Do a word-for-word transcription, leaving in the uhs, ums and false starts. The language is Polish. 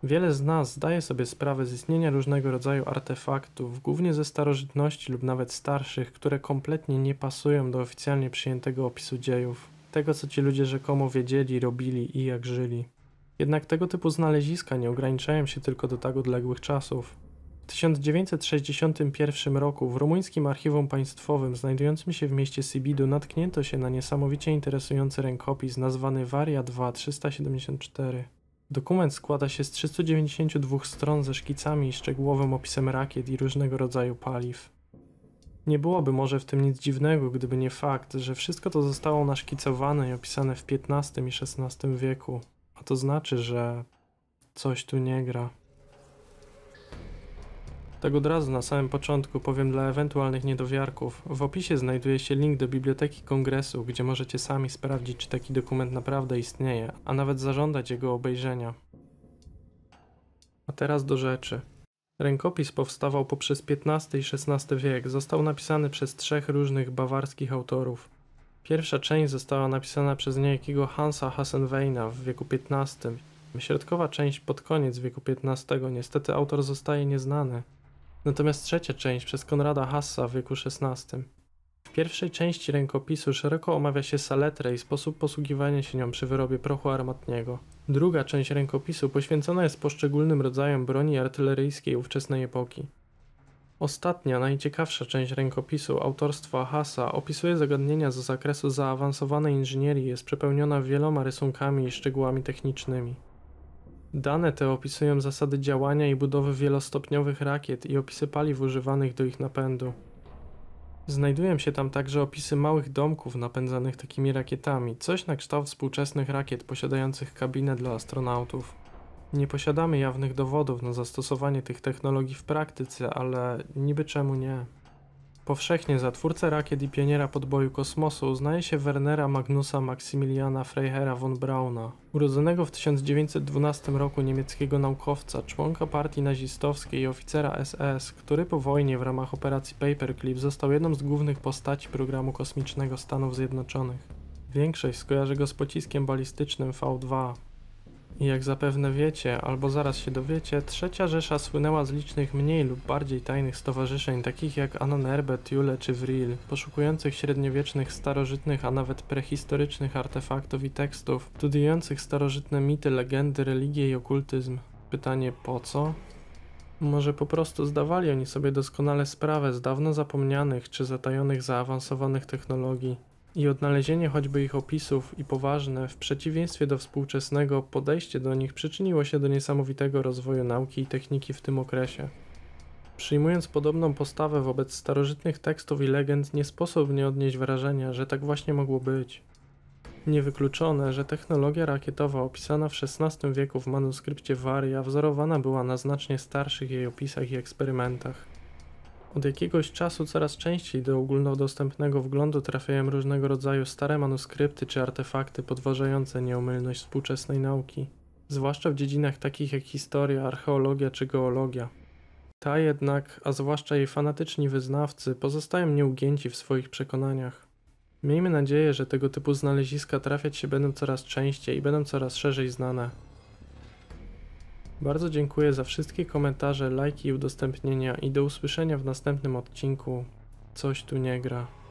Wiele z nas zdaje sobie sprawę z istnienia różnego rodzaju artefaktów, głównie ze starożytności lub nawet starszych, które kompletnie nie pasują do oficjalnie przyjętego opisu dziejów, tego co ci ludzie rzekomo wiedzieli, robili i jak żyli. Jednak tego typu znaleziska nie ograniczają się tylko do tak odległych czasów. W tysiąc dziewięćset sześćdziesiątym pierwszym roku w rumuńskim archiwum państwowym znajdującym się w mieście Sibidu natknięto się na niesamowicie interesujący rękopis nazwany Varia dwa trzysta siedemdziesiąt cztery. Dokument składa się z trzystu dziewięćdziesięciu dwóch stron ze szkicami i szczegółowym opisem rakiet i różnego rodzaju paliw. Nie byłoby może w tym nic dziwnego, gdyby nie fakt, że wszystko to zostało naszkicowane i opisane w piętnastym i szesnastym wieku, a to znaczy, że coś tu nie gra. Tak od razu na samym początku powiem dla ewentualnych niedowiarków, w opisie znajduje się link do Biblioteki Kongresu, gdzie możecie sami sprawdzić, czy taki dokument naprawdę istnieje, a nawet zażądać jego obejrzenia. A teraz do rzeczy. Rękopis powstawał poprzez piętnasty i szesnasty wiek, został napisany przez trzech różnych bawarskich autorów. Pierwsza część została napisana przez niejakiego Hansa Hassenweina w wieku piętnastym. Środkowa część pod koniec wieku piętnastego, niestety autor zostaje nieznany. Natomiast trzecia część przez Konrada Hassa w wieku szesnastym. W pierwszej części rękopisu szeroko omawia się saletrę i sposób posługiwania się nią przy wyrobie prochu armatniego. Druga część rękopisu poświęcona jest poszczególnym rodzajom broni artyleryjskiej ówczesnej epoki. Ostatnia, najciekawsza część rękopisu autorstwa Hassa opisuje zagadnienia z zakresu zaawansowanej inżynierii, jest przepełniona wieloma rysunkami i szczegółami technicznymi. Dane te opisują zasady działania i budowy wielostopniowych rakiet i opisy paliw używanych do ich napędu. Znajdują się tam także opisy małych domków napędzanych takimi rakietami, coś na kształt współczesnych rakiet posiadających kabinę dla astronautów. Nie posiadamy jawnych dowodów na zastosowanie tych technologii w praktyce, ale niby czemu nie? Powszechnie za twórcę rakiet i pioniera podboju kosmosu uznaje się Wernera Magnusa Maximiliana Freiherra von Brauna, urodzonego w tysiąc dziewięćset dwunastym roku niemieckiego naukowca, członka partii nazistowskiej i oficera S S, który po wojnie w ramach operacji Paperclip został jedną z głównych postaci programu kosmicznego Stanów Zjednoczonych. Większość skojarzy go z pociskiem balistycznym V dwa. I jak zapewne wiecie, albo zaraz się dowiecie, Trzecia Rzesza słynęła z licznych mniej lub bardziej tajnych stowarzyszeń, takich jak Ahnenerbe, Thule czy Vril, poszukujących średniowiecznych, starożytnych, a nawet prehistorycznych artefaktów i tekstów, studiujących starożytne mity, legendy, religie i okultyzm. Pytanie po co? Może po prostu zdawali oni sobie doskonale sprawę z dawno zapomnianych czy zatajonych zaawansowanych technologii. I odnalezienie choćby ich opisów i poważne, w przeciwieństwie do współczesnego, podejście do nich przyczyniło się do niesamowitego rozwoju nauki i techniki w tym okresie. Przyjmując podobną postawę wobec starożytnych tekstów i legend, nie sposób nie odnieść wrażenia, że tak właśnie mogło być. Niewykluczone, że technologia rakietowa opisana w szesnastym wieku w manuskrypcie Varia wzorowana była na znacznie starszych jej opisach i eksperymentach. Od jakiegoś czasu coraz częściej do ogólnodostępnego wglądu trafiają różnego rodzaju stare manuskrypty czy artefakty podważające nieomylność współczesnej nauki, zwłaszcza w dziedzinach takich jak historia, archeologia czy geologia. Ta jednak, a zwłaszcza jej fanatyczni wyznawcy, pozostają nieugięci w swoich przekonaniach. Miejmy nadzieję, że tego typu znaleziska trafiać się będą coraz częściej i będą coraz szerzej znane. Bardzo dziękuję za wszystkie komentarze, lajki i udostępnienia i do usłyszenia w następnym odcinku. Coś tu nie gra.